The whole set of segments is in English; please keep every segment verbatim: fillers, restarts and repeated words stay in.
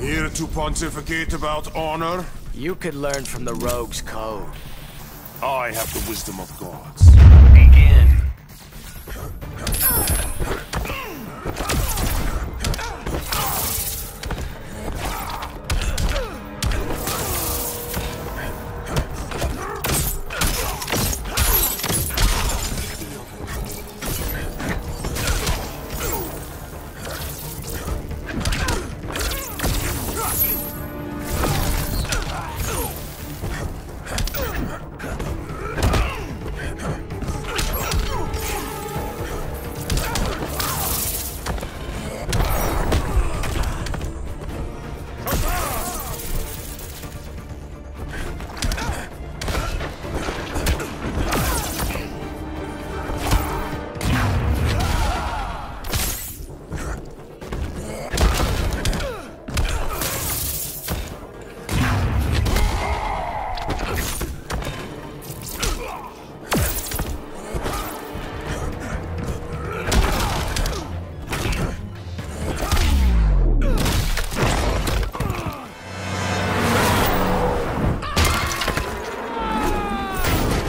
Here to pontificate about honor? You could learn from the rogue's code. I have the wisdom of gods. Begin.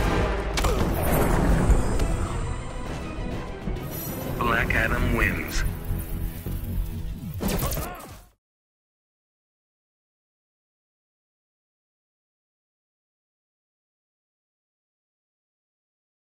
Black Adam wins.